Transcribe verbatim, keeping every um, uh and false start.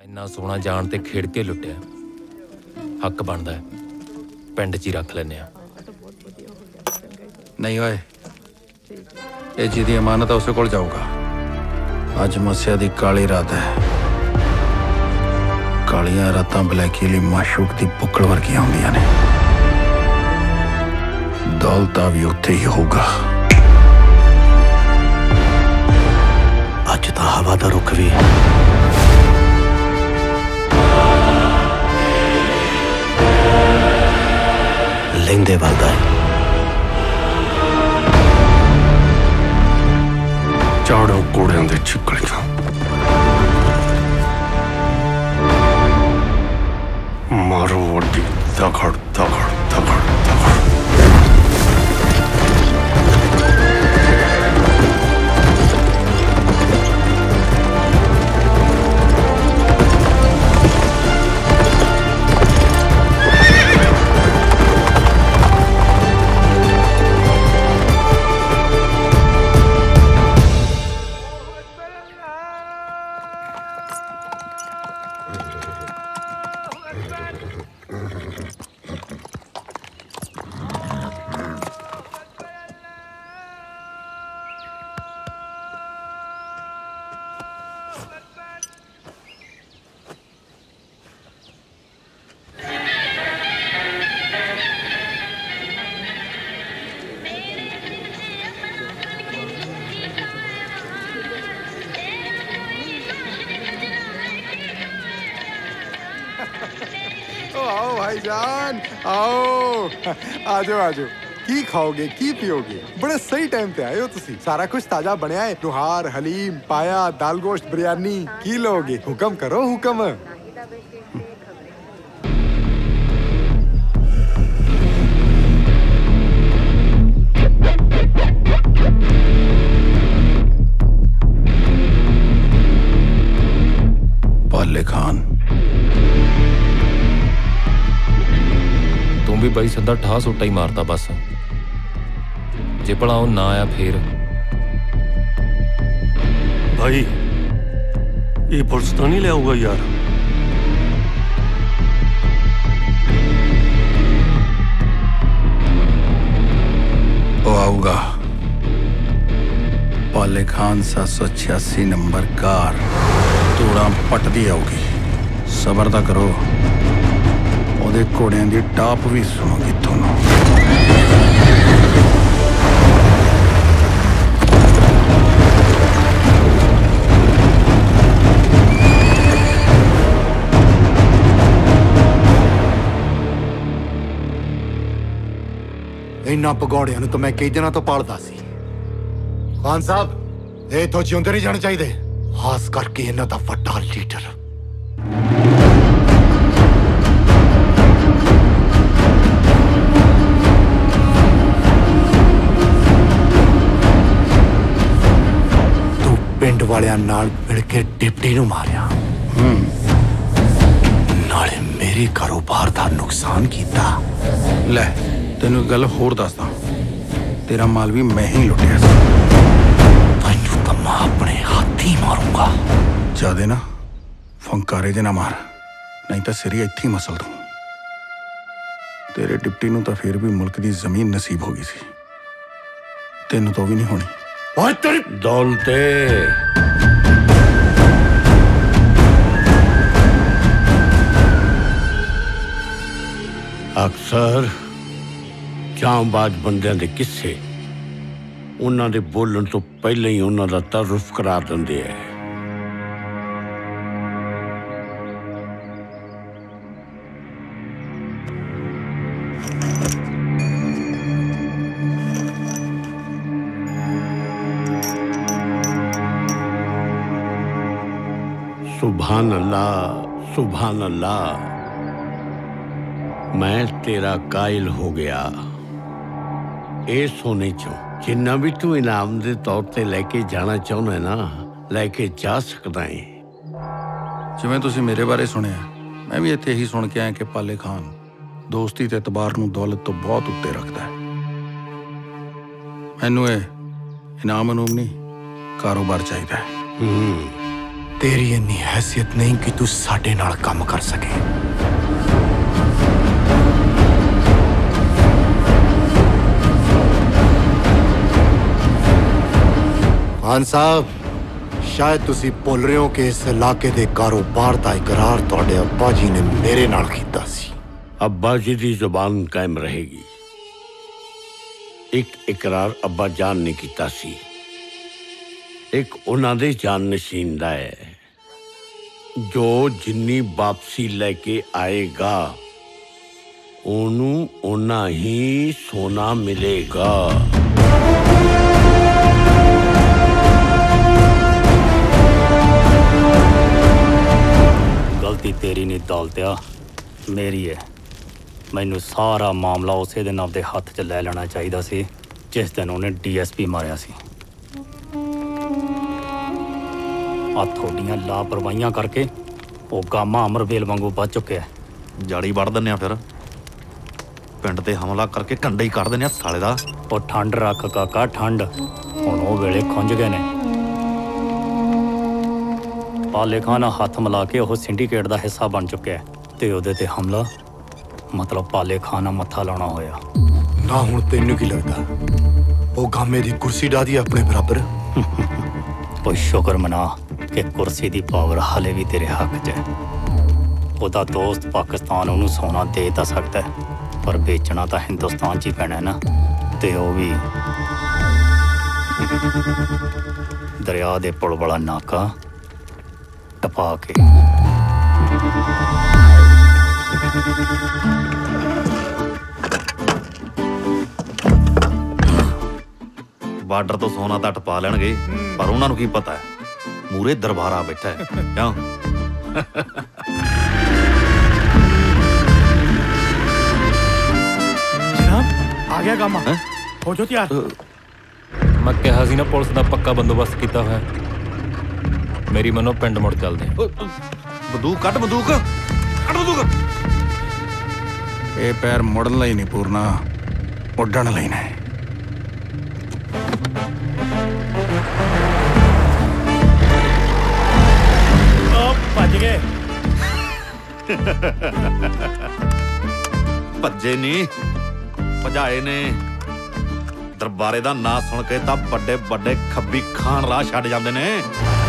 इन्ना सोना जान ते खेड़ के लुटिया हक बनदा है पिंड च ही रख लैने आ। नहीं होए ये जिहदी अमानत है उसे कोल जाऊगा। अज मस्या दी काली रात है। कालियां रातां बलैकी लई माशूक दी बुक्कड़ वर्गियां होंदियां ने। दौलता भी उत्थे ही होगा। अज तां हवा दा रुख भी लेंदे वलदा है। चाड़ो कूड़ियां दे छिकलियां मारो वड्डी दगड़ दगड़ दगड़ दगड़। आओ भाईजान आओ आजो आजो की खाओगे की पियोगे बड़े सही टाइम पे आए हो तुसी। सारा कुछ ताजा बनया है। रुहार हलीम पाया दाल गोश्त बिरयानी की लोगे हुक्म करो हुक्म। पाले खान भी बई सीधा ठा सुट्टा ही मारता बस। जे भला वो ना आया फिर भाई ये पुलिस तो नहीं ले आऊगा यार। वो आऊगा। पाले खान सात सौ छियासी नंबर कार तूड़ा पटदी आऊगी। सबर दा करो। ਉਹਦੇ ਘੋੜਿਆਂ ਦੀ ਟਾਪ ਵੀ ਸੁਣੋਗੀ ਤੁਹਾਨੂੰ। ਇਹਨਾਂ ਪਗੌੜਿਆਂ ਨੂੰ ਤਾਂ ਮੈਂ ਕਈ ਦਿਨਾਂ ਤੋਂ ਪਾਲਦਾ ਸੀ। ਖਾਨ ਸਾਹਿਬ ਇਹ ਤੋਂ ਜਿਉਂਦੇ ਨਹੀਂ ਜਾਣੇ ਚਾਹੀਦੇ। ਖਾਸ ਕਰਕੇ ਇਹਨਾਂ ਦਾ ਵੱਡਾ ਲੀਡਰ। ਪਿੰਡ ਵਾਲਿਆਂ ਨਾਲ ਮਿਲ ਕੇ ਡਿਪਟੀ ਨੂੰ ਮਾਰਿਆ। ਨਾਲੇ ਮੇਰੇ ਕਾਰੋਬਾਰ ਦਾ ਨੁਕਸਾਨ ਕੀਤਾ। ਲੈ ਤੈਨੂੰ ਗੱਲ ਹੋਰ ਦੱਸਦਾ। ਤੇਰਾ ਮਾਲ ਵੀ ਮੈਂ ਹੀ ਲੁੱਟਿਆ ਸੀ। ਤੈਨੂੰ ਤਾਂ ਮੈਂ ਆਪਣੇ ਹੱਥੀਂ ਮਾਰੂੰਗਾ। ਜਾਦੇ ਨਾ ਫੰਕਾਰੇ ਜੇ ਨਾ ਮਾਰ ਨਹੀਂ ਤਾਂ ਸਿਰੀ ਇੱਥੇ ਹੀ ਮਸਲ ਦੂੰ। ਤੇਰੇ ਡਿਪਟੀ ਨੂੰ ਤਾਂ ਫਿਰ ਵੀ ਮੁਲਕ ਦੀ ਜ਼ਮੀਨ ਨਸੀਬ ਹੋ ਗਈ ਸੀ। ਤੈਨੂੰ ਤਾਂ ਵੀ ਨਹੀਂ ਹੋਣੀ। ਓਏ ਤੇਰੀ ਦੌਲਤੇ ਅਕਸਰ ਜਾਂਬਾਜ਼ ਬੰਦਿਆਂ ਦੇ ਕਿੱਸੇ ਉਹਨਾਂ ਦੇ ਬੋਲਣ ਤੋਂ ਪਹਿਲਾਂ ਹੀ ਉਹਨਾਂ ਦਾ ਤਾਰੁਫ ਕਰਾ ਦਿੰਦੇ ਐ। सुभान अल्लाह सुभान अल्लाह मैं तेरा कायल हो गया। ये सोने चो जिन्ना भी तू इनाम के तौर पर लैके जाना चाहना है ना लैके जा सकता है। जिवें तुसीं मेरे बारे सुनिया मैं भी इत्थे ही सुन के आया कि पाले खान दोस्ती ते इतबार नूं दौलत तो बहुत उत्ते रखता है। मैनू ये इनाम इनूम नहीं कारोबार चाहिए है। तेरी इन्नी हैसियत नहीं कि तू साडे नाल काम कर सके। खान साहब, शायद तुसी भुल रहे हो कि इस इलाके दे कारोबार दा इकरार तुहाडे अब्बा जी ने मेरे नाल कीता सी। अब्बा जी दी जुबान कायम रहेगी। एक इकरार अब्बा जान ने कीता सी, एक उन्हां दे जान नशीन दा है, जो जिन्नी वापसी लेके आएगा ओनू उन्ना ही सोना मिलेगा। गलती तेरी नहीं दौलतिया, मेरी है। मैनू सारा मामला उसे दिन आपदे हत्थ च लै लेना चाहिदा सी जिस दिन उन्हें डी एस पी मारिया सी। आ थोड़ियां लापरवाहियां करके वो गामा अमरवेल वांगू बच चुके है। जाड़ी वड़ दिन्ने फिर पिंड ते हमला करके कंडे ही कर दिन्ने साले दा। ओ ठंड रख काका ठंड, हुण ओ वेले खुंज गए ने। पाले खान हत्थ मिला के वो सिंडीकेट का हिस्सा बन चुका है ते ओदे ते हमला मतलब पाले खाना मत्था लाना होया ना। हुण तैनू की लगदा वो गामे दी कुर्सी डादी अपने बराबर? कोई शुक्र मना कि कुर्सी दी पावर हाले भी तेरे हक च है। ओदा दोस्त पाकिस्तान उन्हें सोना दे ता सकता है, पर बेचना तो हिंदुस्तान च ही पैना है ना। ते वो भी दरिया दे पुल वाला नाका टपा के। बार्डर तो सोना तो टपा लेणगे, पर उन्होंने की पता है मूरे दरबारा बैठा है क्यों? जनाब आ गया गामा, हो जो तैयार। मैं कहा सी ना पुलिस का पक्का बंदोबस्त किया हुआ। मेरी मनो पिंड मुड़ चलते। बंदूक कट, बंदूक कट, बंदूक। ये पैर मुड़न लई नहीं पूरना, उड्डण लई ने। भज गए। भज्जे नहीं भजाए ने। दरबारे दा नाम सुन के तां बड़े बड़े खब्बी खान राह छड्ड जांदे ने।